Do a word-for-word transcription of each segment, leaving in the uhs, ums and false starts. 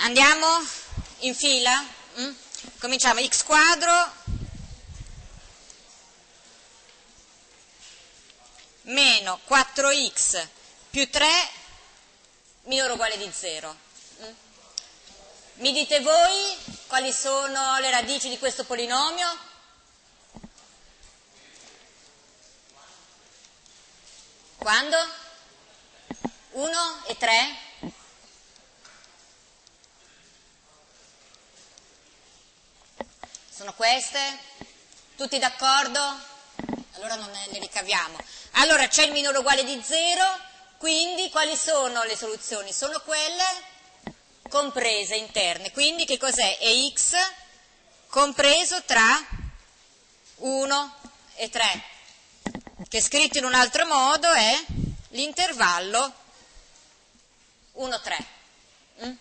Andiamo in fila? Mm? Cominciamo. X quadro meno quattro x più tre minore o uguale di zero. Mm? Mi dite voi quali sono le radici di questo polinomio? Quando? uno e tre? Sono queste? Tutti d'accordo? Allora non ne ricaviamo. Allora c'è il minore o uguale di zero, quindi quali sono le soluzioni? Sono quelle comprese interne. Quindi che cos'è? È x compreso tra uno e tre, che scritto in un altro modo è l'intervallo uno tre. Mm?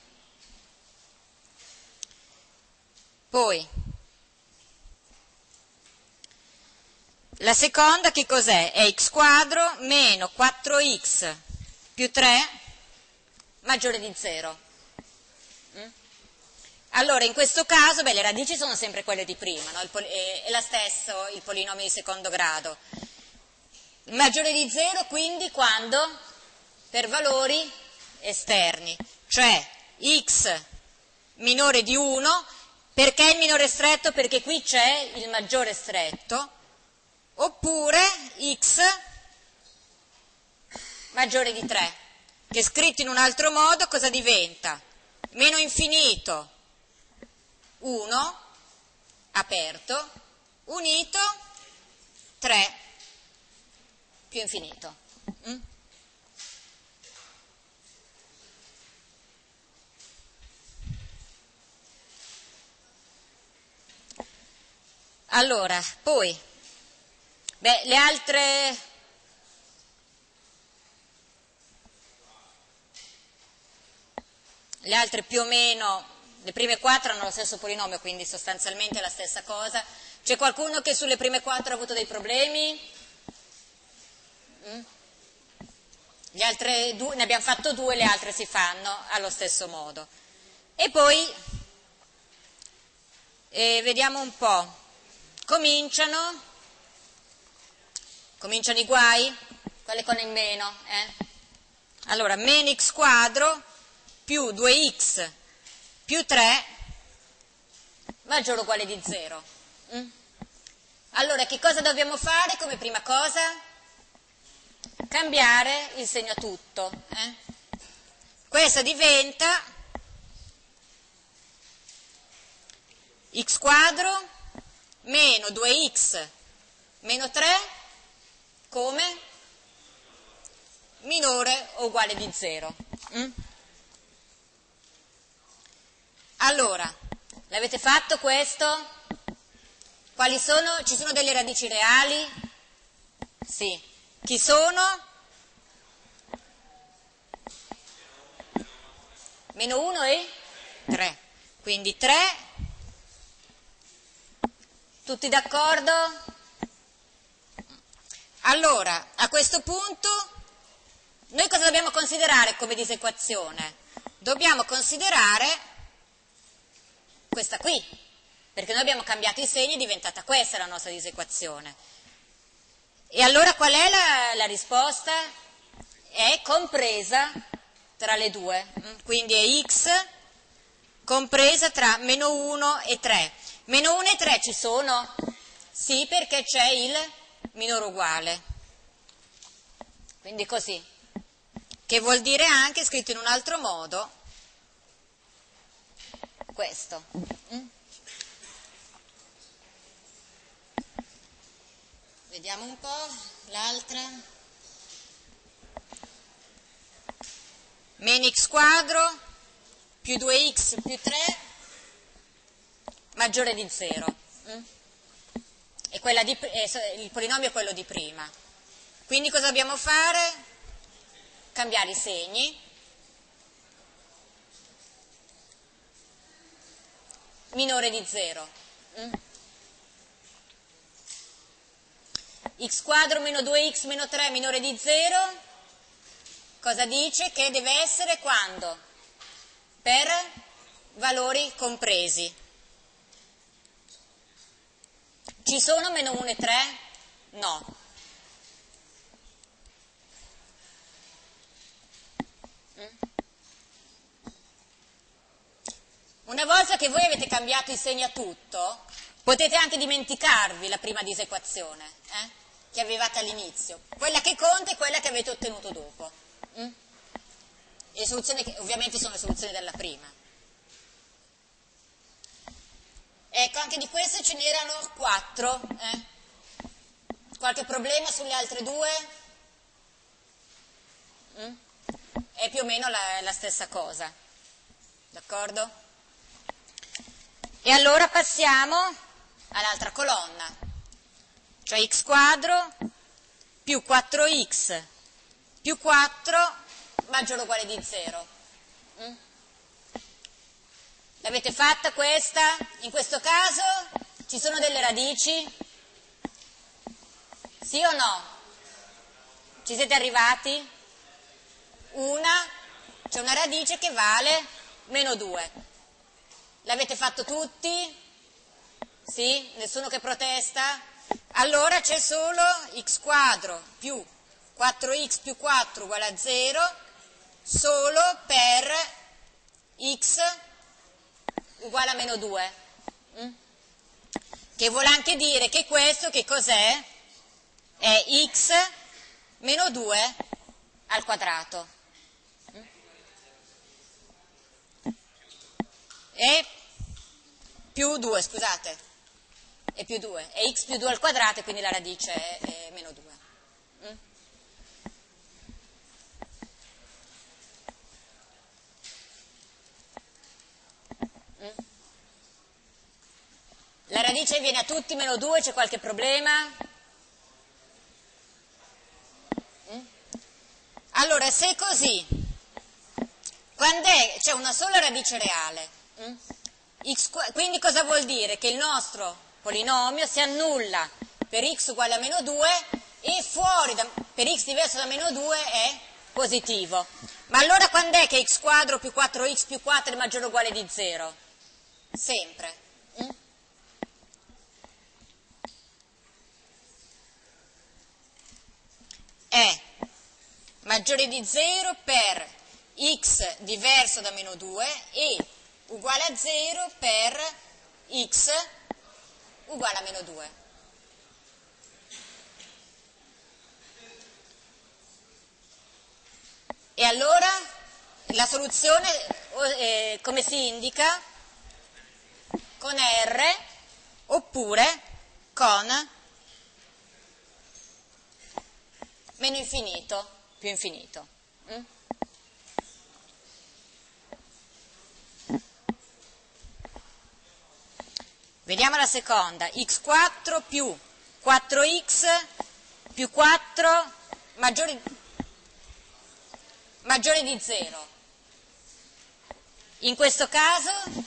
Poi la seconda che cos'è? È x quadro meno quattro x più tre maggiore di zero. Mm? Allora, in questo caso, beh, le radici sono sempre quelle di prima, no? Il pol- è, è la stesso il polinomio di secondo grado. Maggiore di zero, quindi, quando? Per valori esterni, cioè x minore di uno, perché il minore stretto? Perché qui c'è il maggiore stretto, oppure x maggiore di tre, che scritto in un altro modo cosa diventa? Meno infinito uno, aperto, unito tre più infinito. Mm? Allora, poi, beh, le altre, le altre più o meno, le prime quattro hanno lo stesso polinomio, quindi sostanzialmente è la stessa cosa. C'è qualcuno che sulle prime quattro ha avuto dei problemi? Mm? Le altre due, ne abbiamo fatto due, le altre si fanno allo stesso modo. E poi, eh, vediamo un po'. Cominciano, cominciano i guai, quelle con il meno, eh? Allora, meno x quadro più due x più tre maggiore o uguale di zero. Mm? Allora, che cosa dobbiamo fare come prima cosa? Cambiare il segno a tutto. Eh? Questa diventa x quadro meno due x meno tre come minore o uguale di zero. Mm? Allora, l'avete fatto questo? Quali sono? Ci sono delle radici reali? Sì. Chi sono? Meno uno e tre. Quindi tre. Tutti d'accordo? Allora, a questo punto, noi cosa dobbiamo considerare come disequazione? Dobbiamo considerare questa qui, perché noi abbiamo cambiato i segni, è diventata questa la nostra disequazione. E allora qual è la, la risposta? È compresa tra le due, quindi è x compresa tra meno uno e tre. Meno uno e tre ci sono? Sì, perché c'è il minore uguale. Quindi così. Che vuol dire anche, scritto in un altro modo, questo. Mm? Vediamo un po' l'altra. Meno x quadro più due x più tre maggiore di zero. Mm? E quella di, eh, il polinomio è quello di prima. Quindi cosa dobbiamo fare? Cambiare i segni. Minore di zero. Mm? X quadro meno due x meno tre minore di zero. Cosa dice? Che deve essere quando? Per valori compresi. Ci sono meno uno e tre? No. Una volta che voi avete cambiato i segni a tutto, potete anche dimenticarvi la prima disequazione eh, che avevate all'inizio. Quella che conta è quella che avete ottenuto dopo. Mm? E le soluzioni che ovviamente sono le soluzioni della prima. Ecco, anche di queste ce n'erano quattro. Eh? Qualche problema sulle altre due? Mm? È più o meno la, la stessa cosa. D'accordo? E allora passiamo all'altra colonna, cioè x quadro più quattro x più quattro maggiore o uguale di zero. Mm? L'avete fatta questa? In questo caso ci sono delle radici? Sì o no? Ci siete arrivati? Una, c'è una radice che vale meno due. L'avete fatto tutti? Sì? Nessuno che protesta? Allora c'è solo x quadro più quattro x più quattro uguale a zero solo per x uguale a meno due. Mm? Che vuole anche dire che questo che cos'è? È x meno due al quadrato. E più due, scusate, è più due, è x più due al quadrato e quindi la radice è, è meno due. Mm? Mm? La radice viene a tutti meno due, c'è qualche problema? Mm? Allora, se è così, quando è, c'è una sola radice reale, mm? X, quindi cosa vuol dire? Che il nostro polinomio si annulla per x uguale a meno due e fuori da, per x diverso da meno due è positivo. Ma allora quando è che x quadro più quattro x più quattro è maggiore o uguale di zero? Sempre. Mm? È maggiore di zero per x diverso da meno due e uguale a zero per x uguale a meno due. E allora la soluzione eh, come si indica? Con R oppure con meno infinito più infinito. Mm? Vediamo la seconda, x quattro più quattro x più quattro maggiore, maggiore di zero. In questo caso,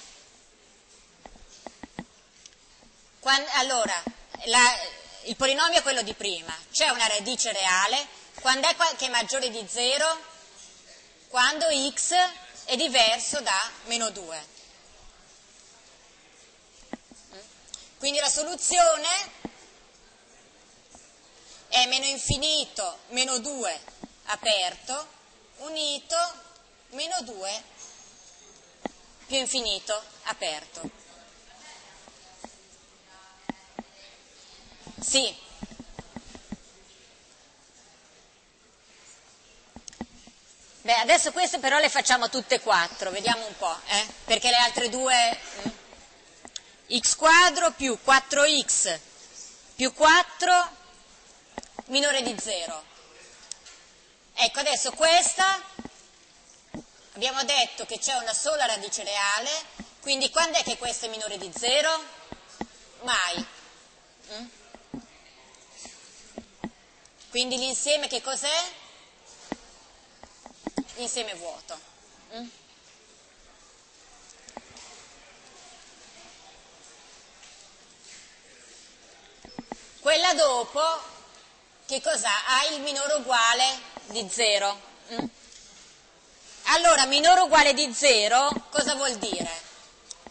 quando, allora, la, il polinomio è quello di prima, c'è una radice reale, quando è che è maggiore di zero? Quando x è diverso da meno due. Quindi la soluzione è meno infinito, meno due aperto, unito, meno due più infinito aperto. Sì. Beh, adesso queste però le facciamo tutte e quattro, vediamo un po', eh? Perché le altre due... x quadro più quattro x più quattro minore di zero. Ecco, adesso questa abbiamo detto che c'è una sola radice reale, quindi quando è che questo è minore di zero? Mai. Mm? Quindi l'insieme che cos'è? L'insieme vuoto. Mm? Quella dopo, che cos'ha? Ha il minore uguale di zero. Mm? Allora, minore uguale di zero, cosa vuol dire?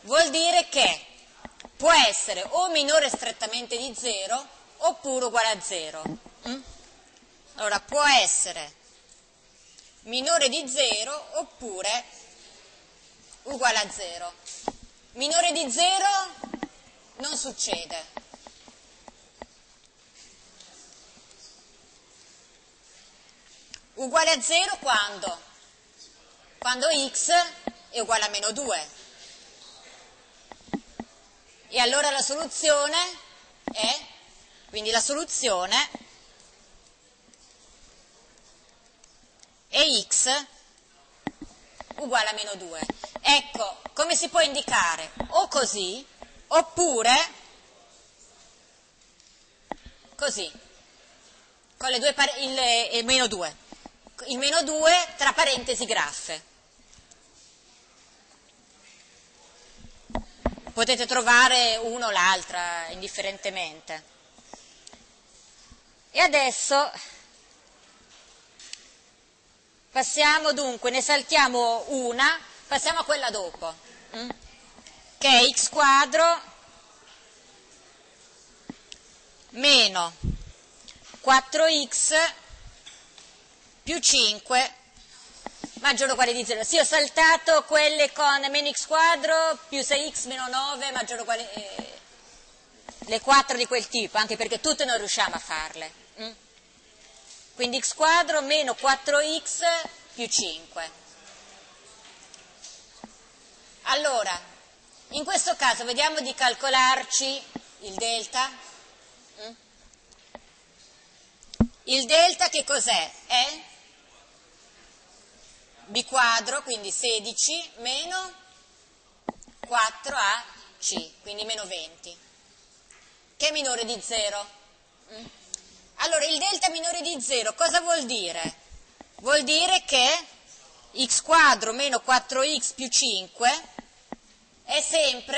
vuol dire che può essere o minore strettamente di zero oppure uguale a zero. Mm? Allora, può essere minore di zero oppure uguale a zero. Minore di zero non succede. Uguale a zero quando? Quando x è uguale a meno due. E allora la soluzione è, quindi la soluzione è x uguale a meno due. Ecco, come si può indicare? O così, oppure così, con le due pare- il, il meno due. Il meno due tra parentesi graffe. Potete trovare uno o l'altra indifferentemente. E adesso passiamo dunque, ne saltiamo una, passiamo a quella dopo, mm? che è x quadro meno quattro x più cinque maggiore o uguale di zero. Sì, ho saltato quelle con meno x quadro più sei x meno nove maggiore o uguale, eh, le quattro di quel tipo, anche perché tutte non riusciamo a farle. Mm? Quindi x quadro meno quattro x più cinque. Allora, in questo caso vediamo di calcolarci il delta. Mm? Il delta che cos'è? È b quadro, quindi sedici, meno quattro a c, quindi meno venti, che è minore di zero. Mm? Allora, il delta minore di zero cosa vuol dire? Vuol dire che x quadro meno quattro x più cinque è sempre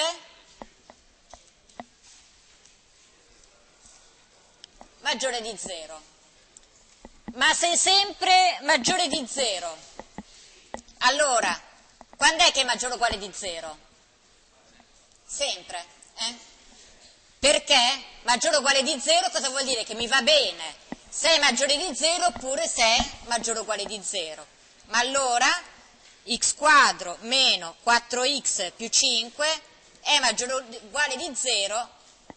maggiore di zero. Ma se è sempre maggiore di zero, allora, quando è che è maggiore o uguale di zero? Sempre, eh? Perché maggiore o uguale di zero cosa vuol dire? Che mi va bene se è maggiore di zero oppure se è maggiore o uguale di zero. Ma allora x quadro meno quattro x più cinque è maggiore o uguale di zero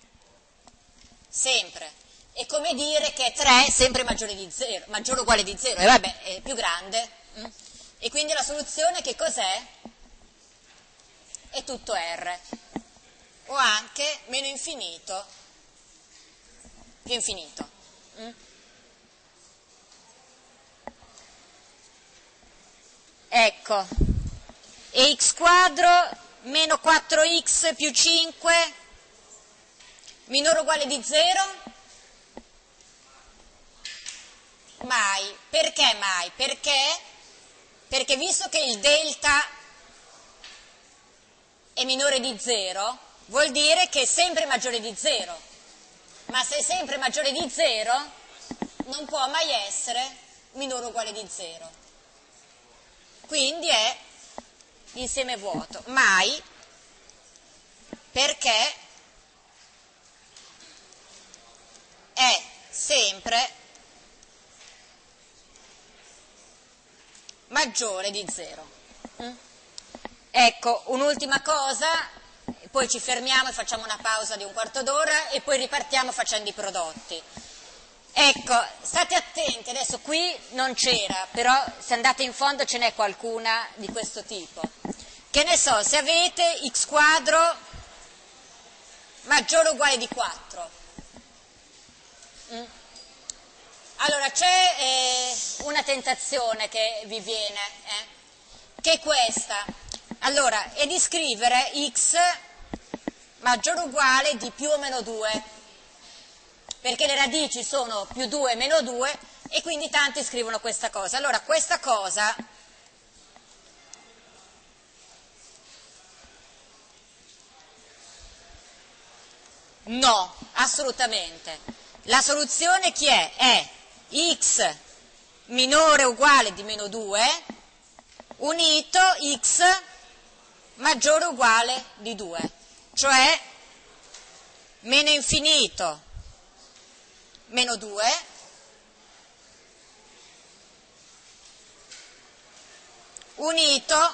sempre. È come dire che tre è sempre maggiore di zero, maggiore o uguale di zero, e vabbè, è più grande. Mm? E quindi la soluzione che cos'è? È tutto R. O anche meno infinito più infinito. Mm? Ecco, e x quadro meno quattro x più cinque minore o uguale di zero? Mai. Perché mai? Perché? Perché visto che il delta è minore di zero, vuol dire che è sempre maggiore di zero. Ma se è sempre maggiore di zero, non può mai essere minore o uguale di zero. Quindi è insieme vuoto. Mai, perché è sempre maggiore di zero. Mm? Ecco, un'ultima cosa, poi ci fermiamo e facciamo una pausa di un quarto d'ora e poi ripartiamo facendo i prodotti. Ecco, state attenti, adesso qui non c'era, però se andate in fondo ce n'è qualcuna di questo tipo. Che ne so, se avete x quadro maggiore o uguale di quattro. Mm? Allora, c'è eh, una tentazione che vi viene, eh, che è questa. Allora, è di scrivere x maggiore o uguale di più o meno due, perché le radici sono più due meno due e quindi tanti scrivono questa cosa. Allora, questa cosa no, assolutamente. La soluzione chi è? È x minore o uguale di meno due unito x maggiore o uguale di due, cioè meno infinito meno due unito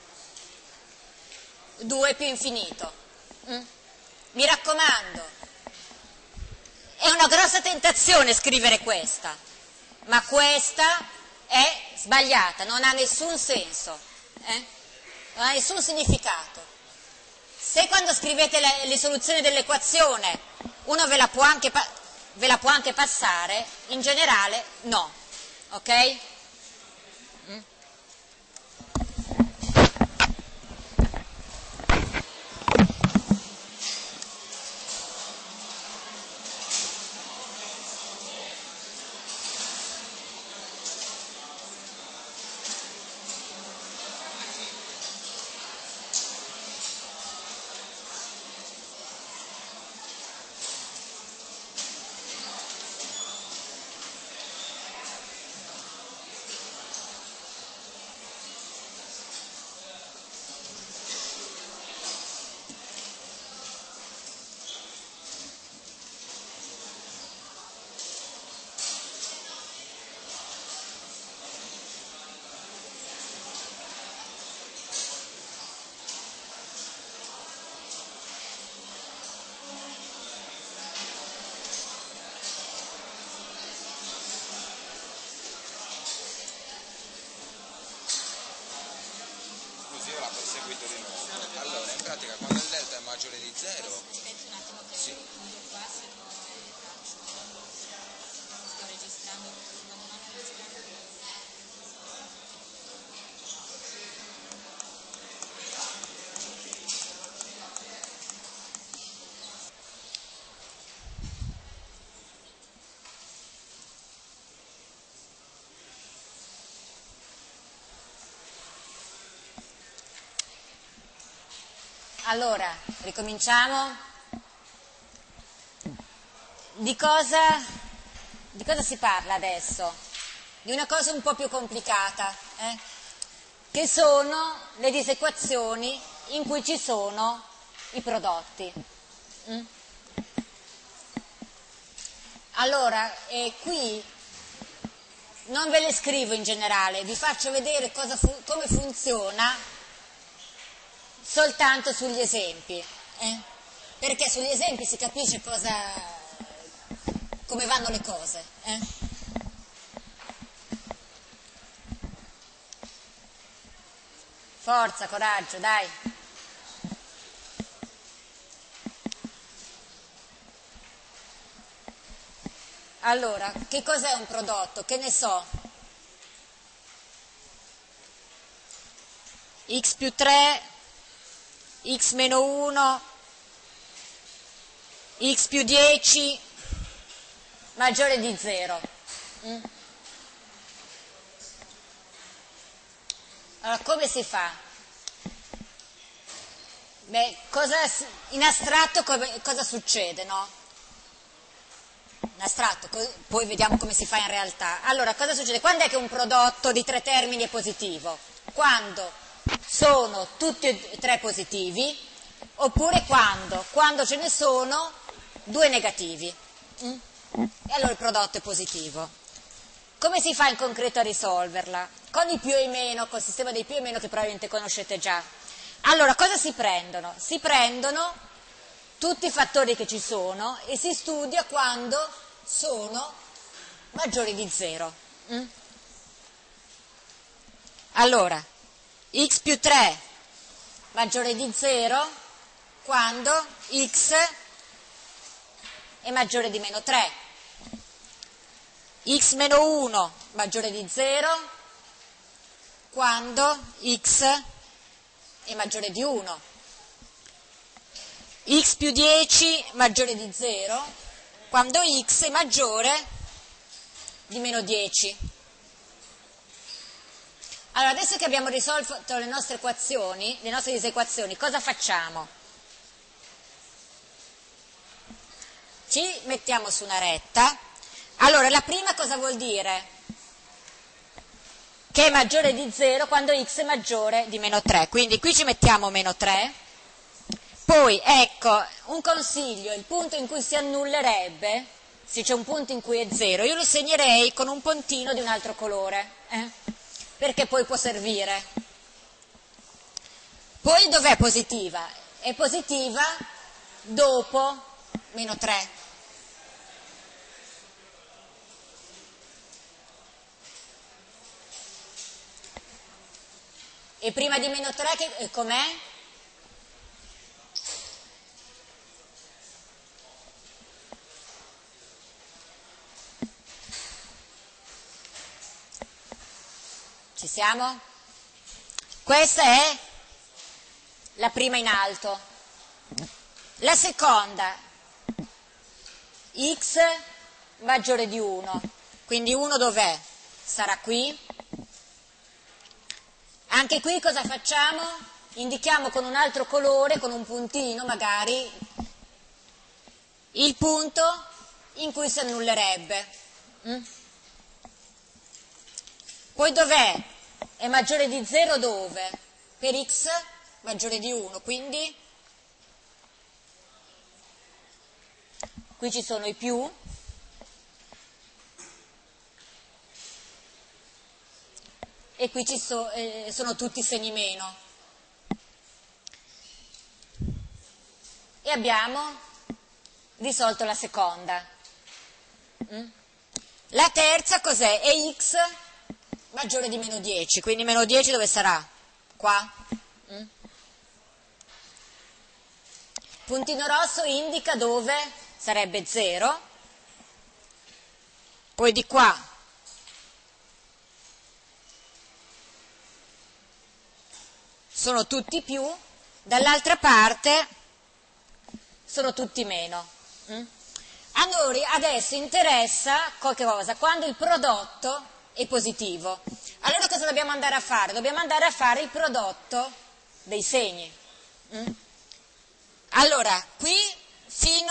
due più infinito. Mm? Mi raccomando, è una grossa tentazione scrivere questa, ma questa è sbagliata, non ha nessun senso, eh? Non ha nessun significato. Se quando scrivete le, le soluzioni dell'equazione uno ve la può anche, ve la può anche passare, in generale no, ok? Mm? Seguito di nuovo. Allora, in pratica quando il delta è maggiore di zero, sì. Allora, ricominciamo. Di cosa, di cosa si parla adesso? Di una cosa un po' più complicata, eh? Che sono le disequazioni in cui ci sono i prodotti. Mm? Allora, eh, qui non ve le scrivo in generale, vi faccio vedere cosa fu- come funziona soltanto sugli esempi, eh? Perché sugli esempi si capisce cosa, come vanno le cose. Eh? Forza, coraggio, dai. Allora, che cos'è un prodotto? Che ne so? X più tre, x meno uno, x più dieci, maggiore di zero. Mm? Allora, come si fa? Beh, cosa, in astratto come, cosa succede, no? In astratto, poi vediamo come si fa in realtà. Allora, cosa succede? Quando è che un prodotto di tre termini è positivo? Quando sono tutti e tre positivi, oppure quando? Quando ce ne sono due negativi. Mm? E allora il prodotto è positivo. Come si fa in concreto a risolverla? Con i più e i meno, col sistema dei più e meno che probabilmente conoscete già. Allora, cosa si prendono? Si prendono tutti i fattori che ci sono e si studia quando sono maggiori di zero. Mm? Allora, x più tre maggiore di zero quando x è maggiore di meno tre, x meno uno maggiore di zero quando x è maggiore di uno, x più dieci maggiore di zero quando x è maggiore di meno dieci. Allora, adesso che abbiamo risolto le nostre equazioni, le nostre disequazioni, cosa facciamo? Ci mettiamo su una retta. Allora, la prima cosa vuol dire? che è maggiore di zero quando x è maggiore di meno tre. Quindi qui ci mettiamo meno tre. Poi, ecco, un consiglio, il punto in cui si annullerebbe, se c'è un punto in cui è zero, io lo segnerei con un puntino di un altro colore, eh? Perché poi può servire. Poi dov'è positiva? È positiva dopo meno tre. E prima di meno tre che, com'è? Ci siamo? Questa è la prima in alto. La seconda, x maggiore di uno. Quindi uno dov'è? Sarà qui. Anche qui cosa facciamo? Indichiamo con un altro colore, con un puntino magari, il punto in cui si annullerebbe. Mm? Poi dov'è? È maggiore di zero dove? Per x maggiore di uno, quindi qui ci sono i più, e qui ci so, eh, sono tutti segni meno. E abbiamo risolto la seconda. Mm? La terza cos'è? È x maggiore di meno dieci, quindi meno dieci dove sarà? Qua. Mm? Puntino rosso indica dove sarebbe zero, poi di qua sono tutti più, dall'altra parte sono tutti meno. Mm? A noi adesso interessa qualche cosa, quando il prodotto è positivo. Allora cosa dobbiamo andare a fare? Dobbiamo andare a fare il prodotto dei segni. Mm? Allora, qui fino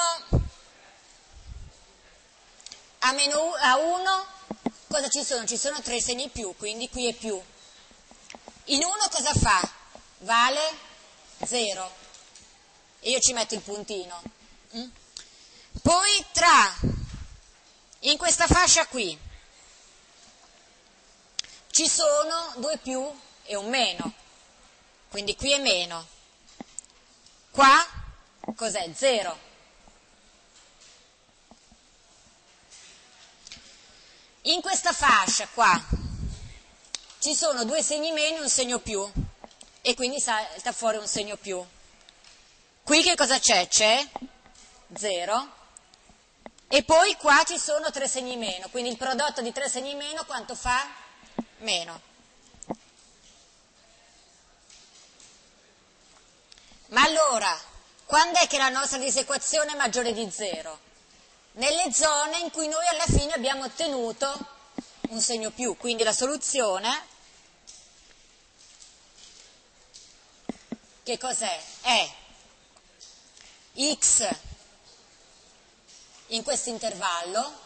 a meno a uno cosa ci sono? Ci sono tre segni più, quindi qui è più. In uno cosa fa? Vale zero. E io ci metto il puntino. Mm? Poi tra, in questa fascia qui, ci sono due più e un meno, quindi qui è meno. Qua cos'è? Zero. In questa fascia qua ci sono due segni meno e un segno più, e quindi salta fuori un segno più. Qui che cosa c'è? C'è zero. E poi qua ci sono tre segni meno, quindi il prodotto di tre segni meno quanto fa? Meno. Ma allora, quando è che la nostra disequazione è maggiore di zero? Nelle zone in cui noi alla fine abbiamo ottenuto un segno più, quindi la soluzione, che cos'è? È x in questo intervallo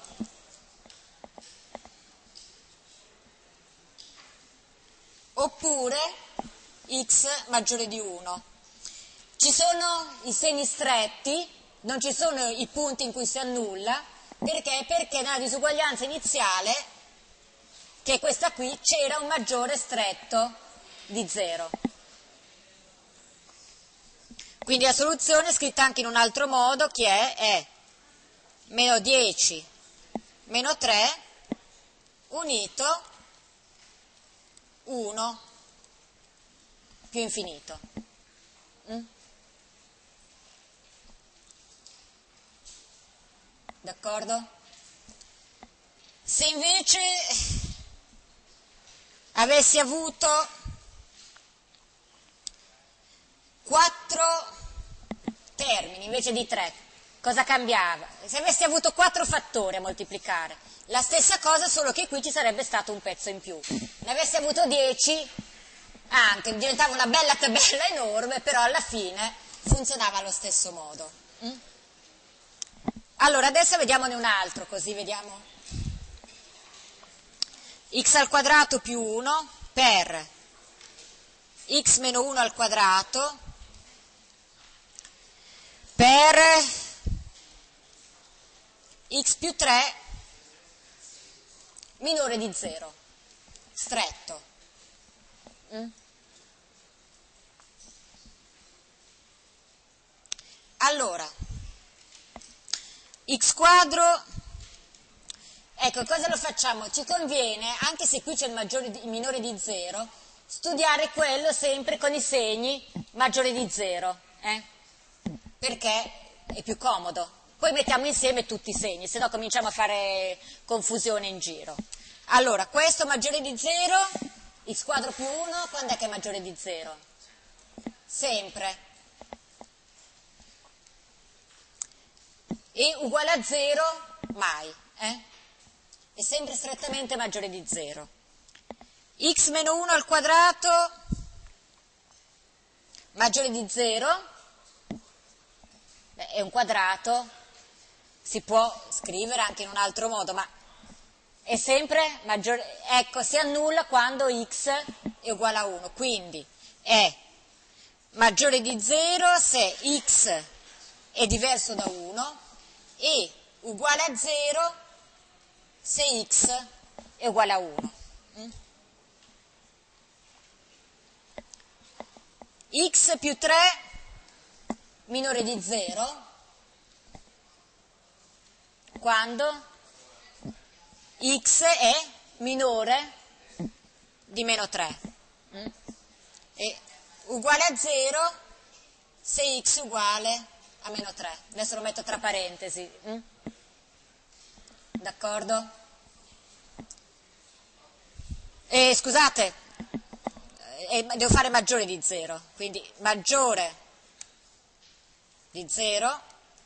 oppure x maggiore di uno. Ci sono i segni stretti, non ci sono i punti in cui si annulla, perché? Perché nella disuguaglianza iniziale, che è questa qui, c'era un maggiore stretto di zero. Quindi la soluzione è scritta anche in un altro modo, che è, è meno dieci meno tre unito uno più infinito. Mm? D'accordo? Se invece avessi avuto quattro termini invece di tre, cosa cambiava? Se avessi avuto quattro fattori a moltiplicare, la stessa cosa, solo che qui ci sarebbe stato un pezzo in più. Ne avessi avuto dieci, anche diventava una bella tabella enorme, però alla fine funzionava allo stesso modo. Mm? Allora, adesso vediamone un altro, così vediamo. x al quadrato più uno per x meno uno al quadrato per x più tre minore di zero, stretto. Mm? Allora, x quadro, ecco, cosa lo facciamo? Ci conviene, anche se qui c'è il, maggiore, il minore di zero, studiare quello sempre con i segni maggiore di zero, eh? Perché è più comodo. Poi mettiamo insieme tutti i segni, se no cominciamo a fare confusione in giro. Allora, questo maggiore di zero, x quadro più uno, quando è che è maggiore di zero? Sempre. E uguale a zero, mai. Eh? È sempre strettamente maggiore di zero. X meno uno al quadrato, maggiore di zero, beh, è un quadrato, si può scrivere anche in un altro modo, ma è sempre maggiore, ecco, si annulla quando x è uguale a uno, quindi è maggiore di zero se x è diverso da uno e uguale a zero se x è uguale a uno. X più tre minore di zero quando x è minore di meno tre e uguale a zero se x è uguale a meno tre. Adesso lo metto tra parentesi. D'accordo? E scusate, eh, devo fare maggiore di zero, quindi maggiore di zero,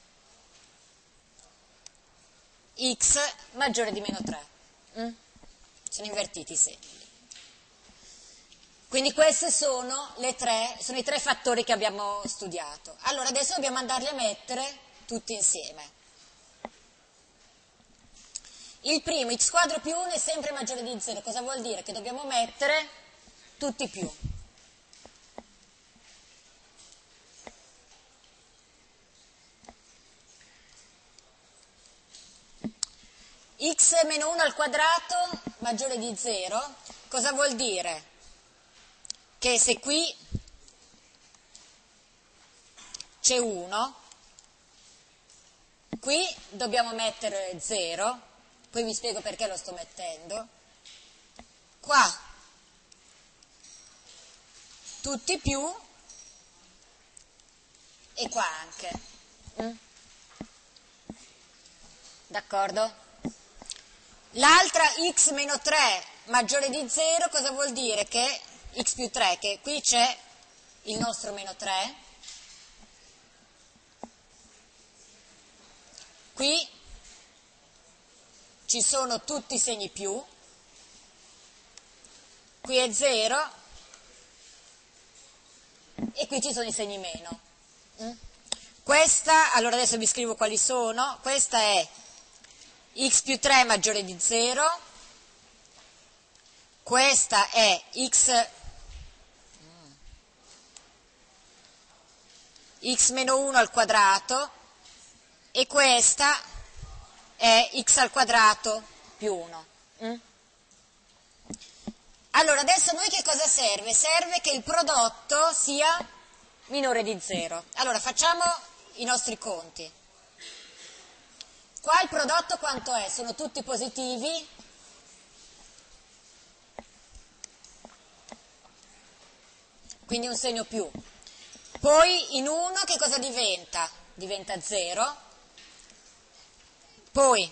x maggiore di meno tre. Mm? Sono invertiti i segni. Quindi questi sono, le tre, sono i tre fattori che abbiamo studiato. Allora adesso dobbiamo andarli a mettere tutti insieme. Il primo, x quadro più uno è sempre maggiore di zero. Cosa vuol dire? Che dobbiamo mettere tutti più. X meno uno al quadrato maggiore di zero. Cosa vuol dire? Che se qui c'è uno, qui dobbiamo mettere zero, poi vi spiego perché lo sto mettendo, qua tutti più e qua anche. Mm? D'accordo? L'altra x meno tre maggiore di zero, cosa vuol dire? Che x più tre, che qui c'è il nostro meno tre, qui ci sono tutti i segni più, qui è zero e qui ci sono i segni meno. Mm? Questa, allora adesso vi scrivo quali sono, questa è x più tre maggiore di zero, questa è x, x meno uno al quadrato e questa è x al quadrato più uno. Mm? Allora adesso a noi che cosa serve? Serve che il prodotto sia minore di zero. Allora facciamo i nostri conti. Qua il prodotto quanto è? Sono tutti positivi? Quindi un segno più. Poi in uno che cosa diventa? Diventa zero. Poi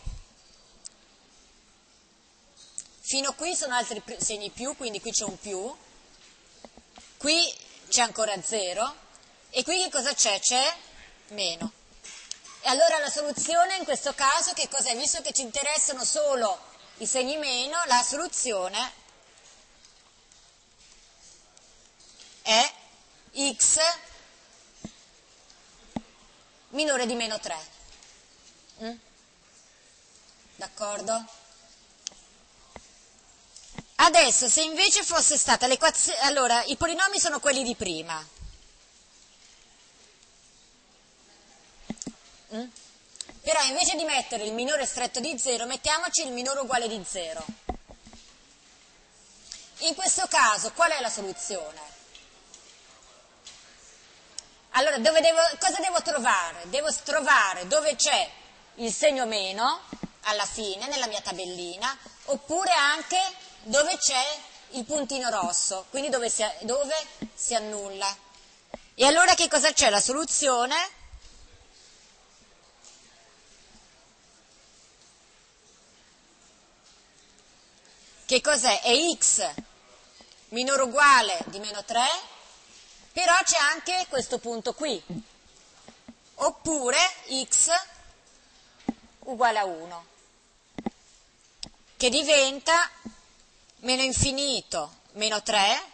fino a qui sono altri segni più, quindi qui c'è un più. Qui c'è ancora zero. E qui che cosa c'è? C'è meno. E allora la soluzione in questo caso che cos'è? Visto che ci interessano solo i segni meno, la soluzione è x minore di meno tre. Mm? D'accordo? Adesso, se invece fosse stata l'equazione, allora, i polinomi sono quelli di prima. Mm? Però invece di mettere il minore stretto di zero, mettiamoci il minore uguale di zero. In questo caso, qual è la soluzione? Allora, dove devo, cosa devo trovare? Devo trovare dove c'è il segno meno, alla fine, nella mia tabellina, oppure anche dove c'è il puntino rosso, quindi dove si, dove si annulla. E allora che cosa c'è? La soluzione che cos'è? È x minore o uguale di meno tre, però c'è anche questo punto qui, oppure x uguale a uno, che diventa meno infinito meno tre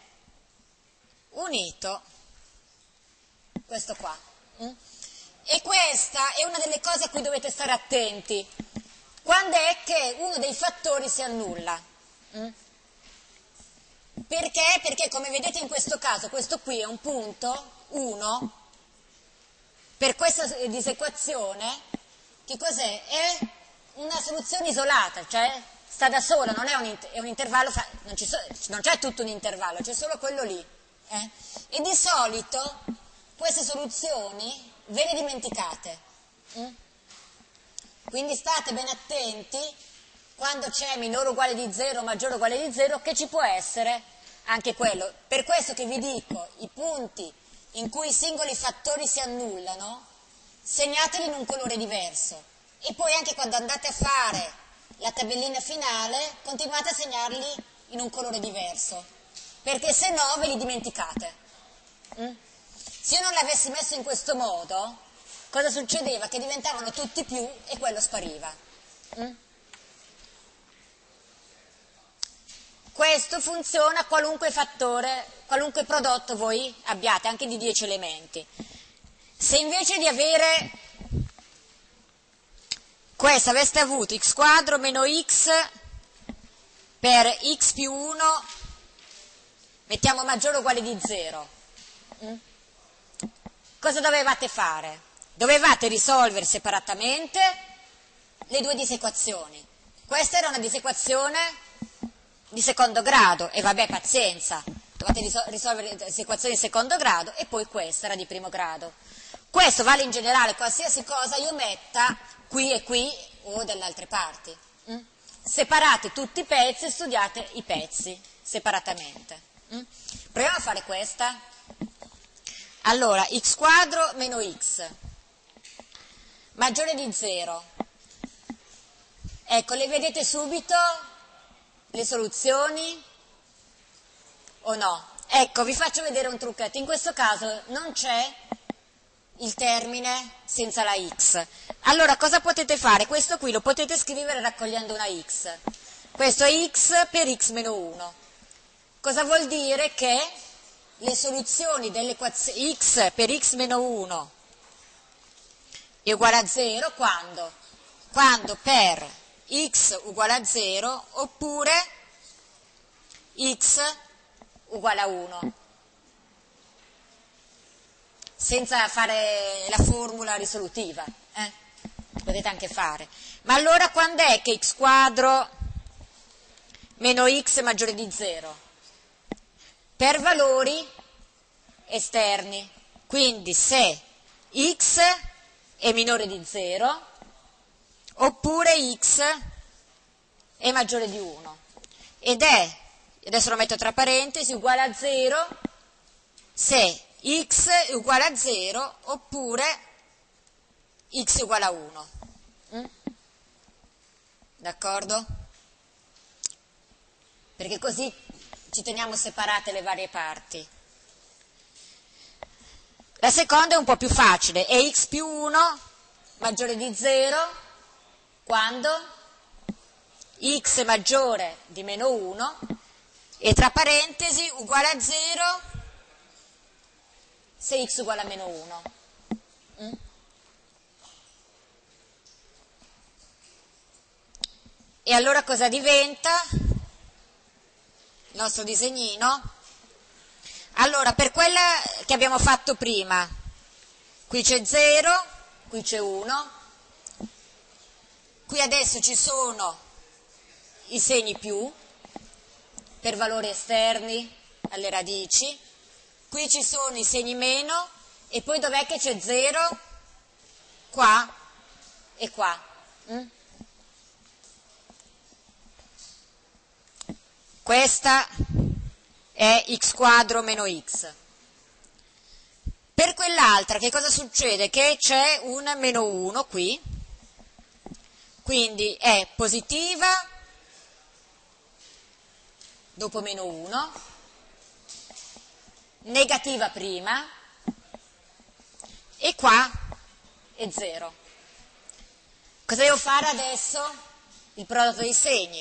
unito questo qua. Mm? E questa è una delle cose a cui dovete stare attenti. Quando è che uno dei fattori si annulla? Mm? Perché? Perché come vedete in questo caso, questo qui è un punto uno, per questa disequazione, che cos'è? È una soluzione isolata, cioè sta da sola, non è un, inter- è un intervallo, fra- non, ci so- non c'è tutto un intervallo, c'è solo quello lì. Eh? E di solito queste soluzioni ve le dimenticate. Mm? Quindi state ben attenti quando c'è minore o uguale di zero, maggiore o uguale di zero, che ci può essere anche quello. Per questo che vi dico, i punti in cui i singoli fattori si annullano, segnateli in un colore diverso. E poi anche quando andate a fare la tabellina finale, continuate a segnarli in un colore diverso, perché se no ve li dimenticate. Mm? Se io non li avessi messo in questo modo, cosa succedeva? Che diventavano tutti più e quello spariva. Mm? Questo funziona qualunque fattore, qualunque prodotto voi abbiate, anche di dieci elementi. Se invece di avere questo aveste avuto x quadro meno x per x più uno, mettiamo maggiore o uguale di zero, mm? Cosa dovevate fare? Dovevate risolvere separatamente le due disequazioni. Questa era una disequazione di secondo grado, e vabbè, pazienza, dovete risolvere le equazioni di secondo grado, e poi questa era di primo grado. Questo vale in generale, qualsiasi cosa io metta qui e qui o dalle altre parti. Mm? Separate tutti i pezzi e studiate i pezzi separatamente. Mm? Proviamo a fare questa. Allora, x quadro meno x maggiore di zero. Ecco, le vedete subito le soluzioni o no? Ecco, vi faccio vedere un trucchetto. In questo caso non c'è il termine senza la x. Allora, cosa potete fare? Questo qui lo potete scrivere raccogliendo una x. Questo è x per x meno uno. Cosa vuol dire? Che le soluzioni dell'equazione x per x meno uno è uguale a zero quando? Quando per x uguale a zero oppure x uguale a uno, senza fare la formula risolutiva, eh? Potete anche fare. Ma allora quando è che x quadro meno x è maggiore di zero? Per valori esterni, quindi se x è minore di zero oppure x è maggiore di uno, ed è, adesso lo metto tra parentesi, uguale a zero se x è uguale a zero oppure x è uguale a uno. Mm? D'accordo? Perché così ci teniamo separate le varie parti. La seconda è un po' più facile, è x più uno maggiore di zero quando x è maggiore di meno uno e tra parentesi uguale a zero se x uguale a meno uno. Mm? E allora cosa diventa? nostro disegnino. Allora, per quella che abbiamo fatto prima, qui c'è zero, qui c'è uno, qui adesso ci sono i segni più per valori esterni alle radici, qui ci sono i segni meno e poi dov'è che c'è zero? Qua e qua. Mm? Questa è x quadro meno x. Per quell'altra che cosa succede? Che c'è un meno uno qui, quindi è positiva dopo meno uno, negativa prima e qua è zero. Cosa devo fare adesso? Il prodotto dei segni.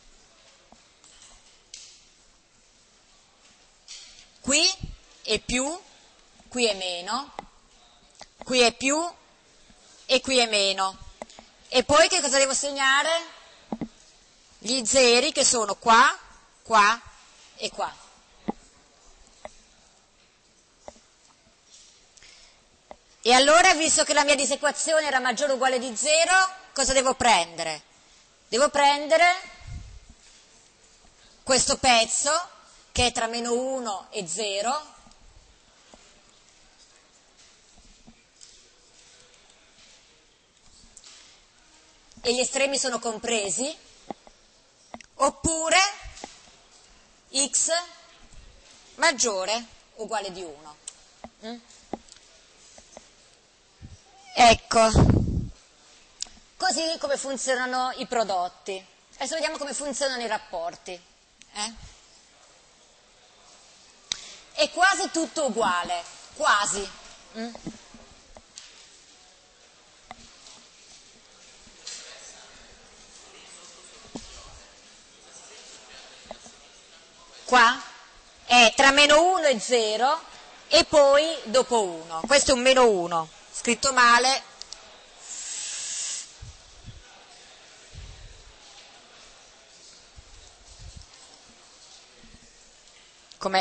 Qui è più, qui è meno, qui è più e qui è meno. E poi che cosa devo segnare? Gli zeri che sono qua, qua e qua. E allora, visto che la mia disequazione era maggiore o uguale di zero, cosa devo prendere? Devo prendere questo pezzo che è tra meno uno e zero, e gli estremi sono compresi, oppure x maggiore o uguale di uno. Mm? Ecco, così come funzionano i prodotti. Adesso vediamo come funzionano i rapporti. Eh? È quasi tutto uguale, quasi. Mm? Qua è tra meno uno e zero e poi dopo uno. Questo è un meno uno, scritto male. Come?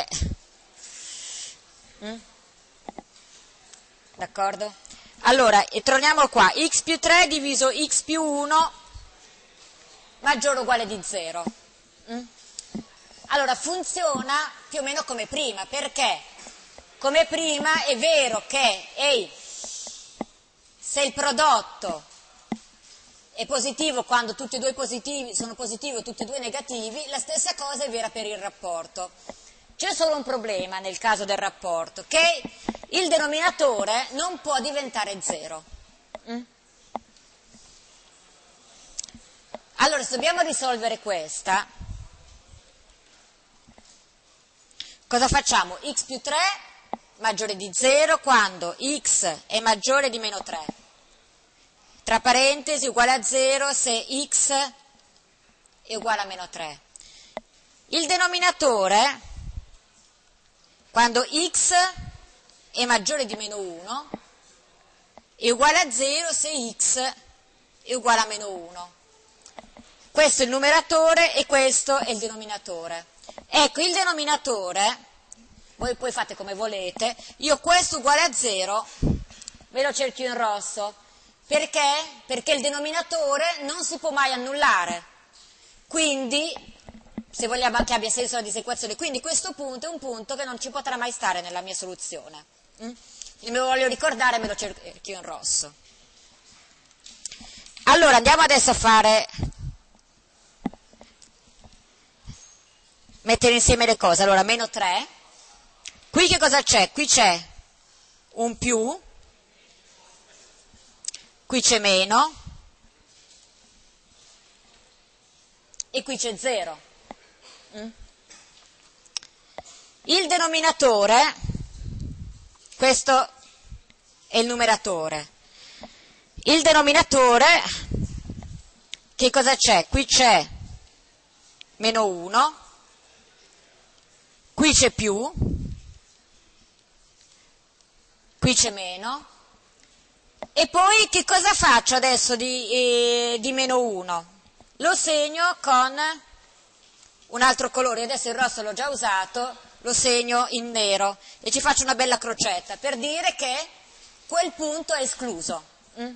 Mm? D'accordo? Allora, e torniamo qua. X più tre diviso x più uno maggiore o uguale di zero. Mm? Allora, funziona più o meno come prima, perché come prima è vero che ehi, se il prodotto è positivo quando tutti e due positivi sono positivi o tutti e due negativi, la stessa cosa è vera per il rapporto. C'è solo un problema nel caso del rapporto, che il denominatore non può diventare zero. Mm? Allora, se dobbiamo risolvere questa, cosa facciamo? X più tre maggiore di zero quando x è maggiore di meno tre. Tra parentesi uguale a zero se x è uguale a meno tre. Il denominatore, quando x è maggiore di meno uno, è uguale a zero se x è uguale a meno uno. Questo è il numeratore e questo è il denominatore. Ecco, il denominatore, voi poi fate come volete, io questo uguale a zero ve lo cerchio in rosso. Perché? Perché il denominatore non si può mai annullare. Quindi, se vogliamo che abbia senso la disequazione, quindi questo punto è un punto che non ci potrà mai stare nella mia soluzione. Mm? Me lo voglio ricordare, me lo cerchio in rosso. Allora, andiamo adesso a fare, mettere insieme le cose. Allora, meno tre. Qui che cosa c'è? Qui c'è un più, qui c'è meno, e qui c'è zero. Mm? Il denominatore, questo è il numeratore. Il denominatore, che cosa c'è? Qui c'è meno uno, qui c'è più, qui c'è meno, e poi che cosa faccio adesso di, eh, di meno uno? Lo segno con un altro colore, adesso il rosso l'ho già usato, lo segno in nero e ci faccio una bella crocetta per dire che quel punto è escluso. Mm?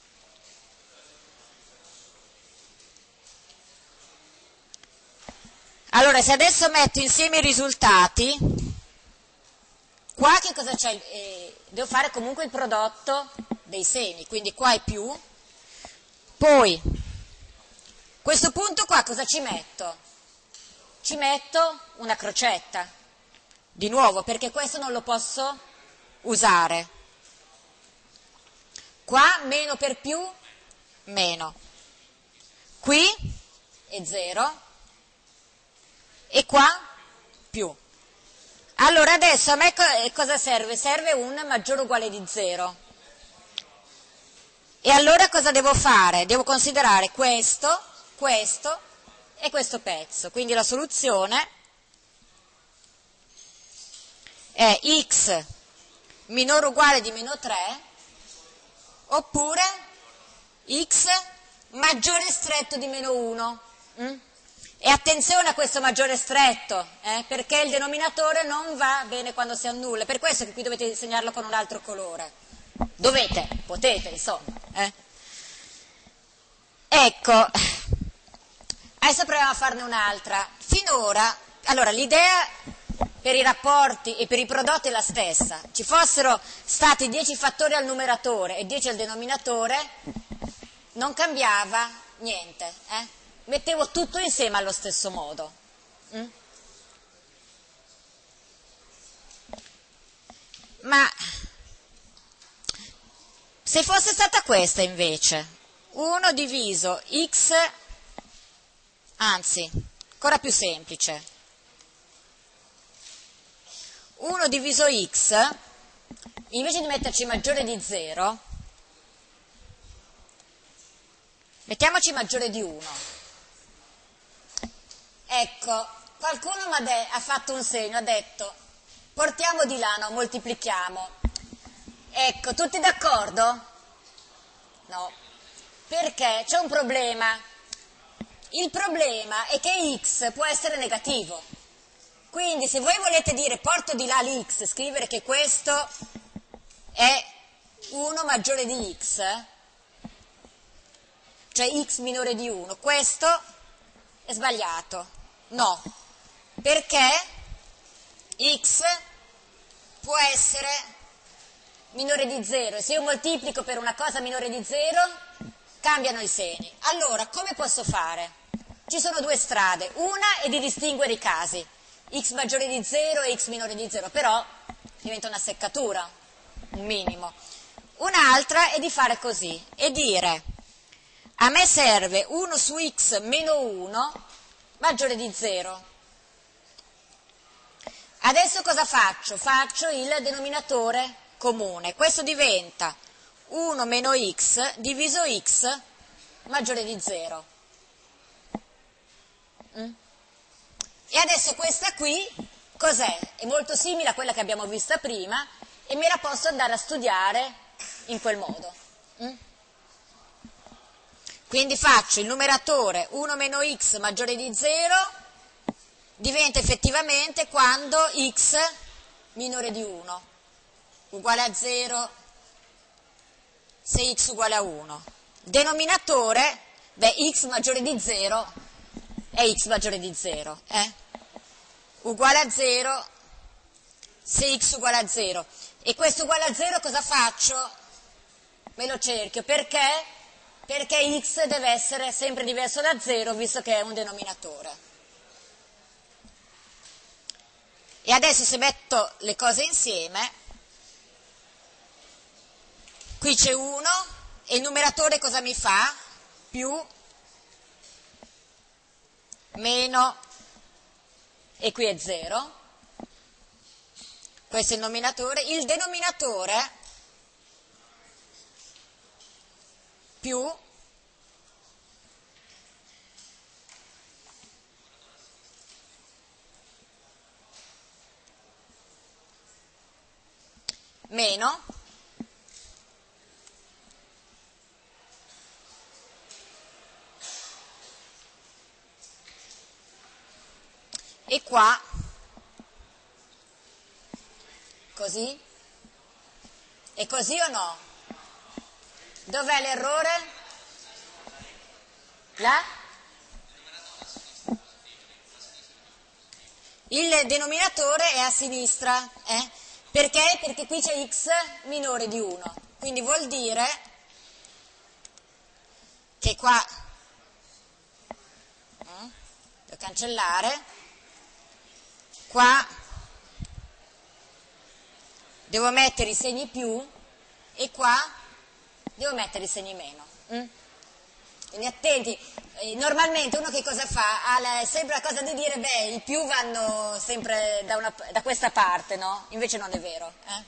Allora, se adesso metto insieme i risultati, qua che cosa c'è? Eh, devo fare comunque il prodotto dei semi, quindi qua è più, poi questo punto qua cosa ci metto? Ci metto una crocetta, di nuovo, perché questo non lo posso usare. Qua meno per più, meno. Qui è zero. E qua più. Allora adesso a me cosa serve? Serve un maggiore o uguale di zero. E allora cosa devo fare? Devo considerare questo, questo e questo pezzo. Quindi la soluzione è x minore o uguale di meno tre oppure x maggiore stretto di meno uno. Mm? E attenzione a questo maggiore stretto, eh, perché il denominatore non va bene quando si annulla, per questo che qui dovete disegnarlo con un altro colore. Dovete, potete, insomma. Eh. Ecco, adesso proviamo a farne un'altra. Finora, allora l'idea per i rapporti e per i prodotti è la stessa. Ci fossero stati dieci fattori al numeratore e dieci al denominatore, non cambiava niente, eh. Mettevo tutto insieme allo stesso modo. Mm? Ma se fosse stata questa invece, uno diviso x, anzi, ancora più semplice, uno diviso x, invece di metterci maggiore di zero, mettiamoci maggiore di uno. Ecco, qualcuno ha fatto un segno, ha detto, portiamo di là, no, moltiplichiamo. Ecco, tutti d'accordo? No. Perché? C'è un problema. Il problema è che x può essere negativo. Quindi se voi volete dire porto di là l'x, scrivere che questo è uno maggiore di x, cioè x minore di uno, questo è sbagliato. No, perché x può essere minore di zero e se io moltiplico per una cosa minore di zero cambiano i segni. Allora, come posso fare? Ci sono due strade, una è di distinguere i casi, x maggiore di zero e x minore di zero, però diventa una seccatura, un minimo. Un'altra è di fare così, e dire a me serve uno su x meno uno maggiore di zero. Adesso cosa faccio? Faccio il denominatore comune. Questo diventa uno meno x diviso x maggiore di zero. Mm? E adesso questa qui cos'è? È molto simile a quella che abbiamo vista prima e me la posso andare a studiare in quel modo. Mm? Quindi faccio il numeratore uno meno x maggiore di zero, diventa effettivamente quando x minore di uno, uguale a zero, se x uguale a uno. Denominatore, beh, x maggiore di zero è x maggiore di zero, eh? Uguale a zero, se x uguale a zero. E questo uguale a zero cosa faccio? Me lo cerchio, perché? Perché x deve essere sempre diverso da zero, visto che è un denominatore. E adesso se metto le cose insieme, qui c'è uno, e il numeratore cosa mi fa? Più, meno, e qui è zero. Questo è il nominatore. Il denominatore più meno e qua così, è così o no? Dov'è l'errore? Là? Il denominatore è a sinistra, eh? Perché? Perché qui c'è x minore di uno, quindi vuol dire che qua eh, devo cancellare, qua devo mettere i segni più e qua devo mettere i segni meno. Mm? Quindi attenti, eh, normalmente uno che cosa fa? Ha la, sempre la cosa di dire, beh, i più vanno sempre da, una, da questa parte, no? Invece non è vero. Eh?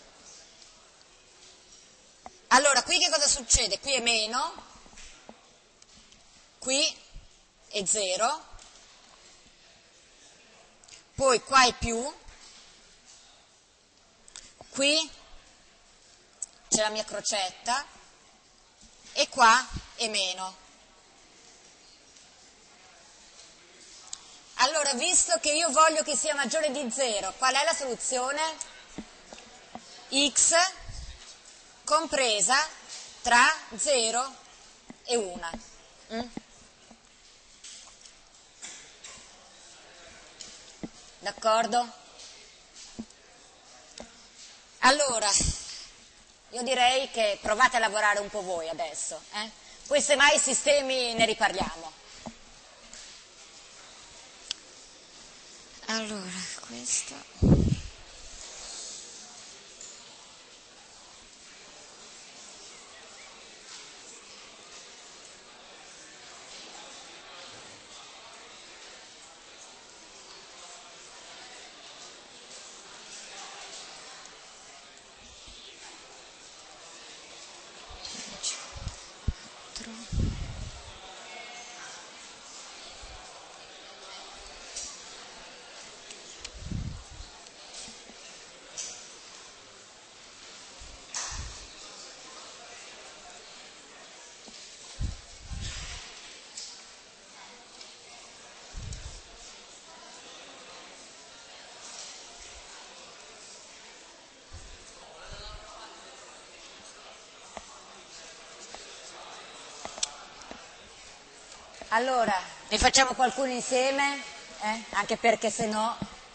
Allora, qui che cosa succede? Qui è meno, qui è zero, poi qua è più, qui c'è la mia crocetta e qua è meno. Allora, visto che io voglio che sia maggiore di zero, qual è la soluzione? X compresa tra zero e uno. Mm? D'accordo? Allora, io direi che provate a lavorare un po' voi adesso, eh? Poi semmai i sistemi ne riparliamo. Allora, questo... Allora, ne facciamo qualcuno insieme? Eh? Anche perché se no...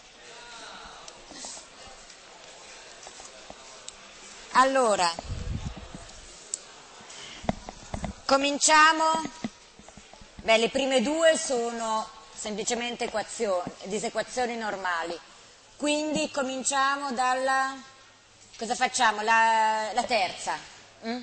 Allora, cominciamo. Beh, le prime due sono semplicemente equazioni, disequazioni normali. Quindi cominciamo dalla... Cosa facciamo? La, la terza. Mm?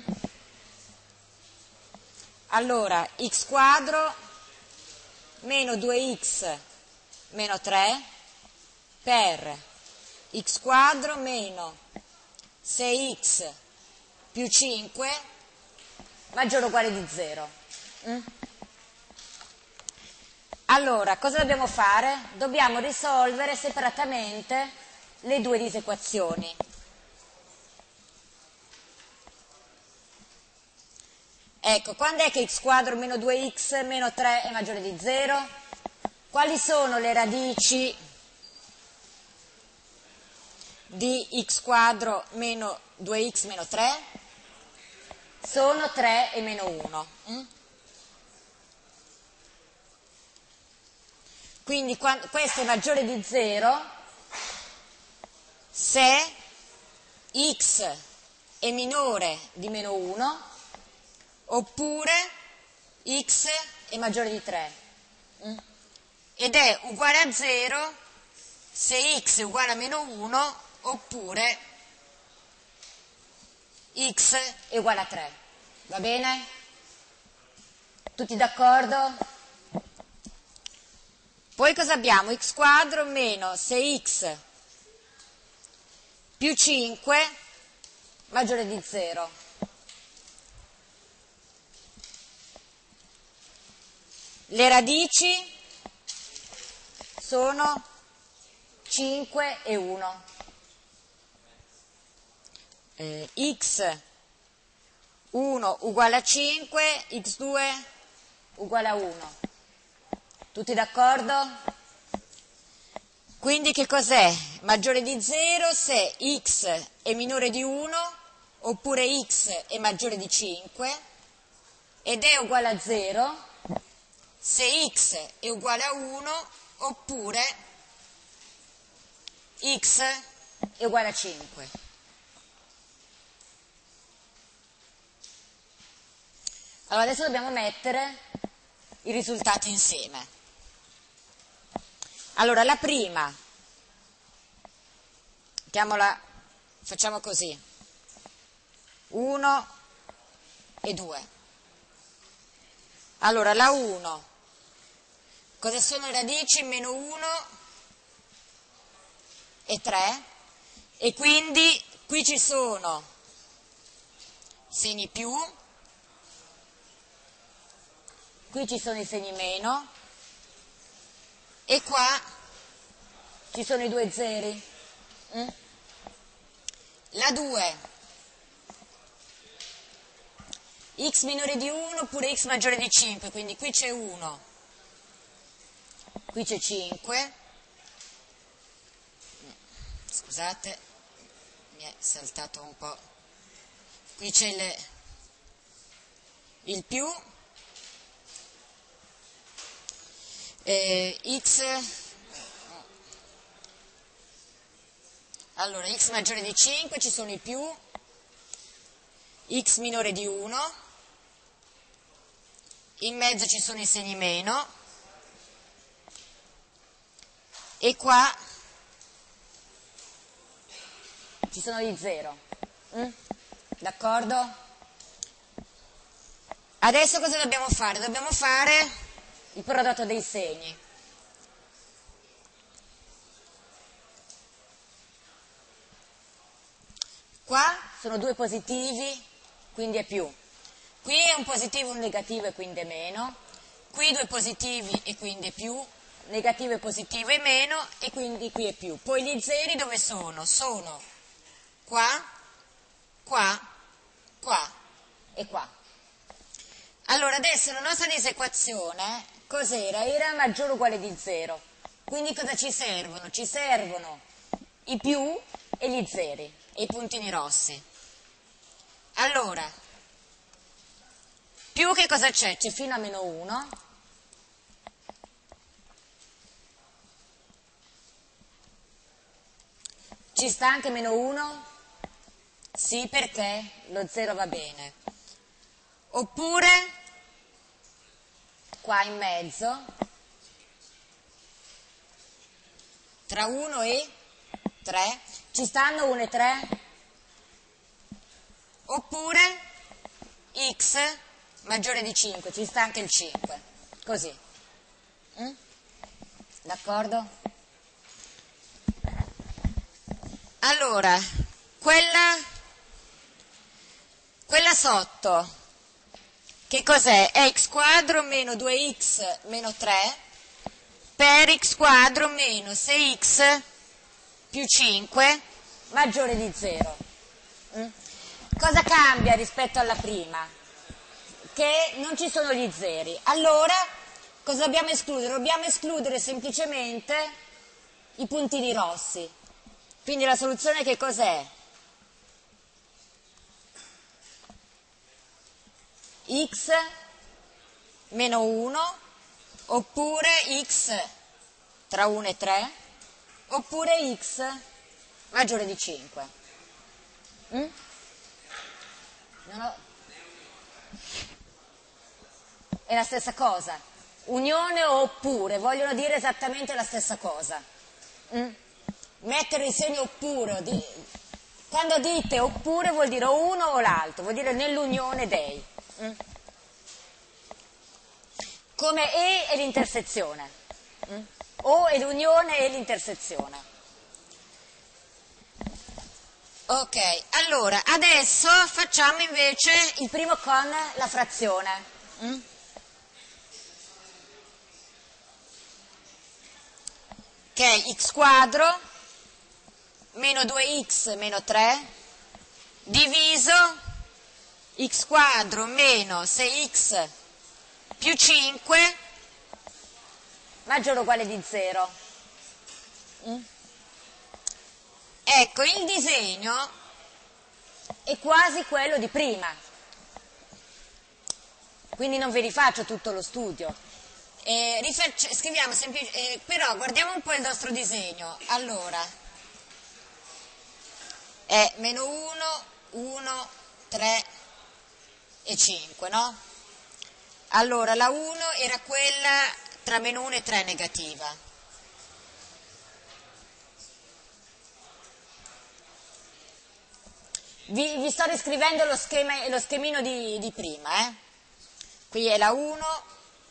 Allora, x quadro meno due x meno tre per x quadro meno sei x più cinque maggiore o uguale di zero. Mm? Allora, cosa dobbiamo fare? Dobbiamo risolvere separatamente le due disequazioni. Ecco, quando è che x quadro meno due x meno tre è maggiore di zero? Quali sono le radici di x quadro meno due x meno tre? Sono tre e meno uno. Mm? Quindi quando, questo è maggiore di zero se x è minore di meno uno oppure x è maggiore di tre. Mm? Ed è uguale a zero se x è uguale a meno uno oppure x è uguale a tre. Va bene? Tutti d'accordo? Poi cosa abbiamo? X quadro meno sei x più cinque maggiore di zero. Le radici sono cinque e uno. Eh, x uno uguale a cinque, x due uguale a uno. Tutti d'accordo? Quindi che cos'è? Maggiore di zero se x è minore di uno oppure x è maggiore di cinque ed è uguale a zero se x è uguale a uno oppure x è uguale a cinque. Allora adesso dobbiamo mettere i risultati insieme. Allora la prima, chiamola, facciamo così, uno e due. Allora la uno, cosa sono le radici? Meno uno e tre, e quindi qui ci sono segni più, qui ci sono i segni meno e qua ci sono i due zeri. Mm? La due, x minore di uno oppure x maggiore di cinque, quindi qui c'è uno, qui c'è cinque, scusate, mi è saltato un po', qui c'è le, il più, eh, x, allora x maggiore di cinque, ci sono i più, x minore di uno, in mezzo ci sono i segni meno e qua ci sono gli zero. Mm? D'accordo? Adesso cosa dobbiamo fare? Dobbiamo fare il prodotto dei segni. Qua sono due positivi, quindi è più. Qui è un positivo e un negativo e quindi è meno. Qui due positivi e quindi è più. Negativo e positivo è meno e quindi qui è più. Poi gli zeri dove sono? Sono qua, qua, qua e qua. Allora adesso la nostra disequazione cos'era? Era maggiore o uguale di zero. Quindi cosa ci servono? Ci servono i più e gli zeri e i puntini rossi. Allora, più che cosa c'è? C'è fino a meno uno. Ci sta anche meno uno? Sì, perché lo zero va bene. Oppure, qua in mezzo, tra uno e tre, ci stanno uno e tre? Oppure x maggiore di cinque, ci sta anche il cinque, così. Mm? D'accordo? Allora, quella, quella sotto, che cos'è? È x quadro meno due x meno tre per x quadro meno sei x più cinque maggiore di zero. Mm? Cosa cambia rispetto alla prima? Che non ci sono gli zeri. Allora, cosa dobbiamo escludere? Dobbiamo escludere semplicemente i puntini rossi. Quindi la soluzione che cos'è? X meno uno, oppure x tra uno e tre, oppure x maggiore di cinque. Mm? Non ho... È la stessa cosa. Unione o oppure vogliono dire esattamente la stessa cosa. Mm? Mettere il segno oppure, di... quando dite oppure vuol dire o uno o l'altro, vuol dire nell'unione dei. Mm? Come e e l'intersezione. Mm? O è l'unione e l'intersezione. Ok, allora adesso facciamo invece il primo con la frazione. Mm? Che è x quadro meno due x meno tre diviso x quadro meno sei x più cinque maggiore o uguale di zero. Mm? Ecco, il disegno è quasi quello di prima, quindi non vi rifaccio tutto lo studio. Eh, rifaccio, scriviamo semplice, eh, però guardiamo un po' il nostro disegno. Allora, è meno uno, uno, tre e cinque, no? Allora, la uno era quella tra meno uno e tre negativa. Vi, vi sto riscrivendo lo, schema, lo schemino di, di prima, eh? Qui è la uno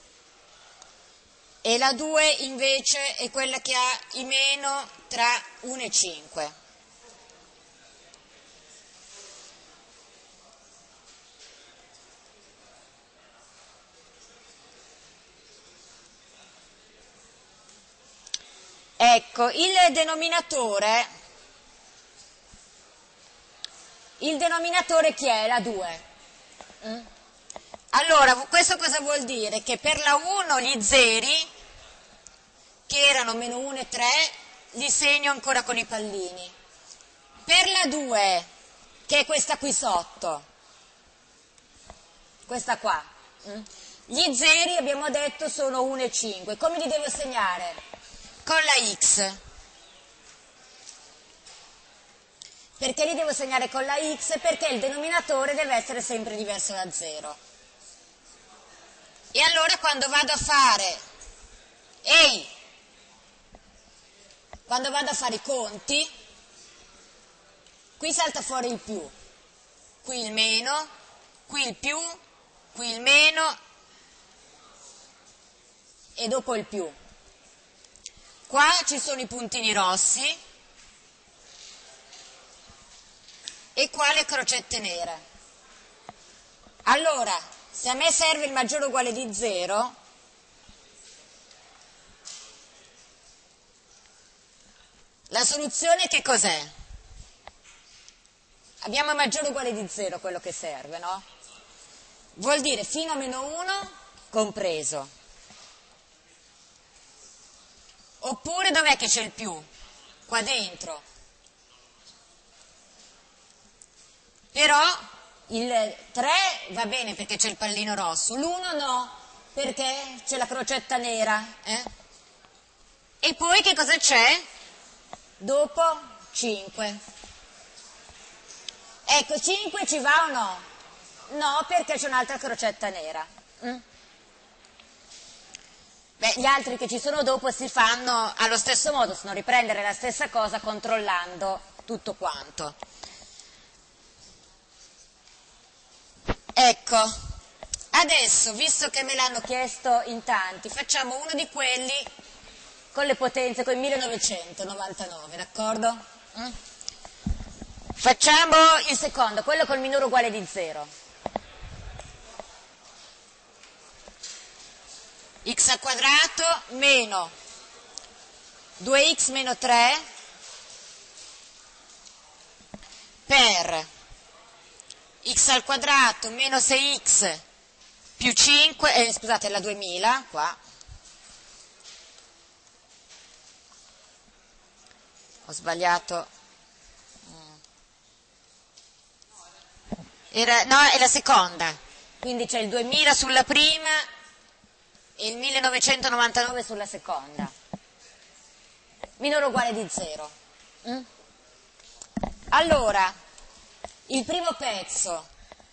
e la due invece è quella che ha i meno tra uno e cinque. Ecco, il denominatore, il denominatore chi è? La due. Mm? Allora, questo cosa vuol dire? Che per la uno gli zeri, che erano meno uno e tre, li segno ancora con i pallini. Per la due, che è questa qui sotto, questa qua, gli zeri abbiamo detto sono uno e cinque. Come li devo segnare? Con la X. Perché li devo segnare con la X? Perché il denominatore deve essere sempre diverso da zero. E allora quando vado a fare, ehi, quando vado a fare i conti, qui salta fuori il più, qui il meno, qui il più, qui il meno e dopo il più. Qua ci sono i puntini rossi e qua le crocette nere. Allora, se a me serve il maggiore o uguale di zero, la soluzione che cos'è? Abbiamo il maggiore o uguale di zero, quello che serve, no? Vuol dire fino a meno uno compreso. Oppure dov'è che c'è il più? Qua dentro. Però il tre va bene perché c'è il pallino rosso, l'uno no, perché c'è la crocetta nera. Eh? E poi che cosa c'è? Dopo cinque. Ecco, cinque ci va o no? No, perché c'è un'altra crocetta nera. Mm? Beh, gli altri che ci sono dopo si fanno allo stesso modo, sono riprendere la stessa cosa controllando tutto quanto. Ecco, adesso, visto che me l'hanno chiesto in tanti, facciamo uno di quelli con le potenze, con il millenovecentonovantanove, d'accordo? Mm? Facciamo il secondo, quello col minore uguale di zero. X al quadrato meno due x meno tre per x al quadrato meno sei x più cinque, eh, scusate, la duemila, qua. Ho sbagliato. Era, no, è la seconda. Quindi c'è il duemila sulla prima e il millenovecentonovantanove sulla seconda. Minore o uguale di zero. Mm? Allora, il primo pezzo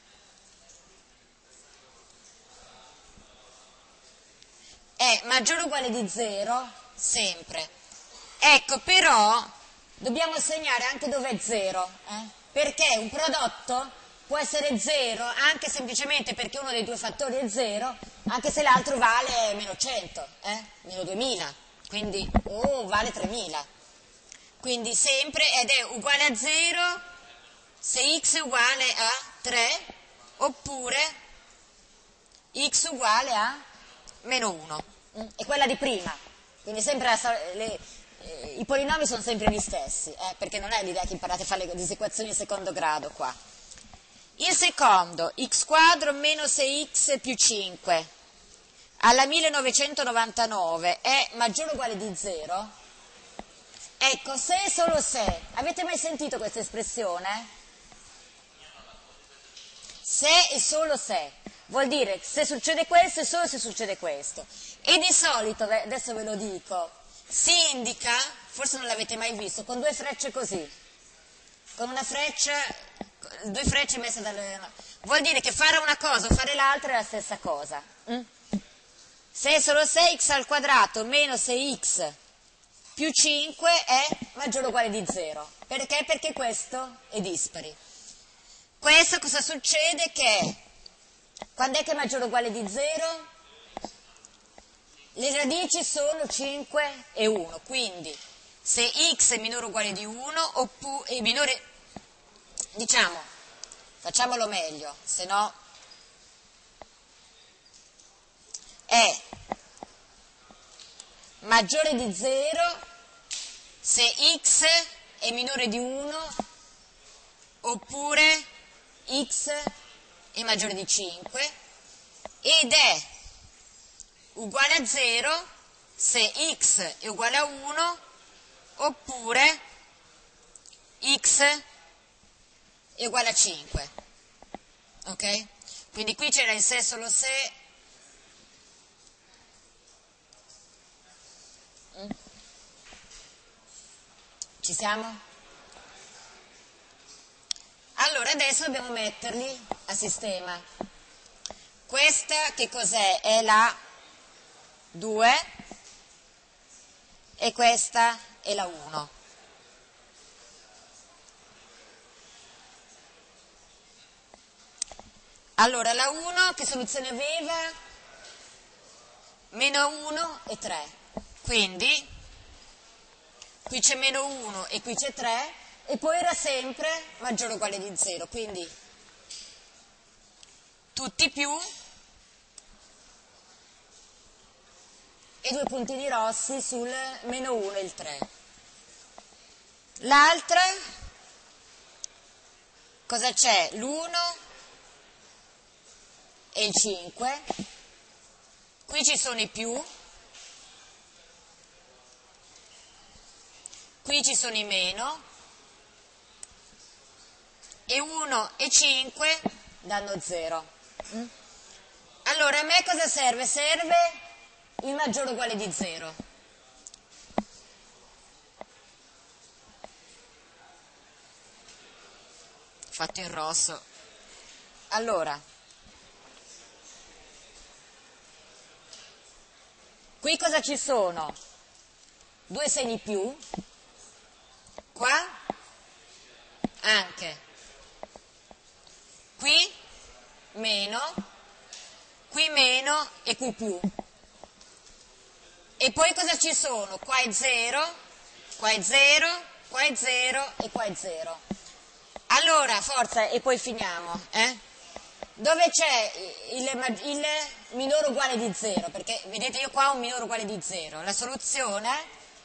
è maggiore o uguale di zero, sempre. Ecco, però dobbiamo segnare anche dove è zero, eh? Perché un prodotto può essere zero anche semplicemente perché uno dei due fattori è zero, anche se l'altro vale meno cento, eh? Meno duemila, quindi o oh, vale tremila. Quindi sempre, ed è uguale a zero se x è uguale a tre, oppure x uguale a meno uno. È quella di prima, quindi sempre la, le, eh, i polinomi sono sempre gli stessi, eh, perché non è l'idea che imparate a fare le disequazioni di secondo grado qua. Il secondo, x quadro meno sei x più cinque alla millenovecentonovantanove è maggiore o uguale di zero? Ecco, se e solo se. Avete mai sentito questa espressione? Se e solo se. Vuol dire se succede questo e solo se succede questo. E di solito, adesso ve lo dico, si indica, forse non l'avete mai visto, con due frecce così. Con una freccia, due frecce messe dalle... Vuol dire che fare una cosa o fare l'altra è la stessa cosa. Mm? Se è solo se x al quadrato meno sei x più cinque è maggiore o uguale di zero. Perché? Perché questo è dispari. Questo cosa succede? Che quando è che è maggiore o uguale di zero? Le radici sono cinque e uno, quindi se x è minore o uguale di uno, oppure è minore, diciamo, facciamolo meglio, se no è maggiore di zero se x è minore di uno oppure x è maggiore di cinque ed è uguale a zero se x è uguale a uno oppure x è uguale a cinque. Ok? Quindi qui c'era il se solo se. Mm? Ci siamo? Allora adesso dobbiamo metterli a sistema. Questa che cos'è? È la due e questa è la uno. Allora la uno che soluzione aveva? Meno uno e tre. Quindi qui c'è meno uno e qui c'è tre e poi era sempre maggiore o uguale di zero. Quindi tutti più e due puntini rossi sul meno uno e il tre. L'altra, cosa c'è? L'uno e il cinque. Qui ci sono i più, qui ci sono i meno, e uno e cinque danno zero. Allora a me cosa serve? Serve il maggiore o uguale di zero. Fatto in rosso. Allora, qui cosa ci sono? Due segni più, qua anche, qui meno, qui meno e qui più. E poi cosa ci sono? Qua è zero, qua è zero, qua è zero e qua è zero. Allora, forza, e poi finiamo. Eh? Dove c'è il, il minore uguale di zero? Perché vedete io qua ho un minore uguale di zero. La soluzione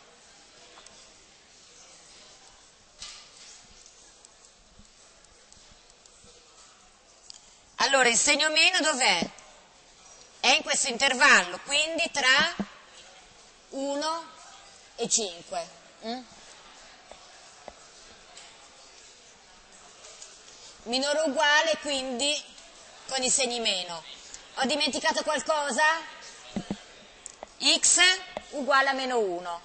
allora il segno meno dov'è? È in questo intervallo, quindi tra uno e cinque. Mm? Minore o uguale, quindi con i segni meno. Ho dimenticato qualcosa? X uguale a meno uno.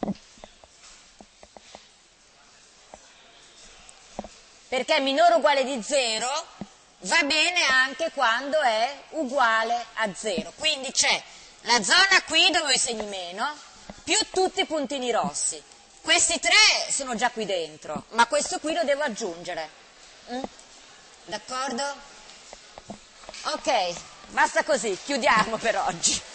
Perché minore o uguale di zero va bene anche quando è uguale a zero. Quindi c'è la zona qui dove ho i segni meno, più tutti i puntini rossi. Questi tre sono già qui dentro, ma questo qui lo devo aggiungere. Mm? D'accordo? Ok, basta così, chiudiamo per oggi.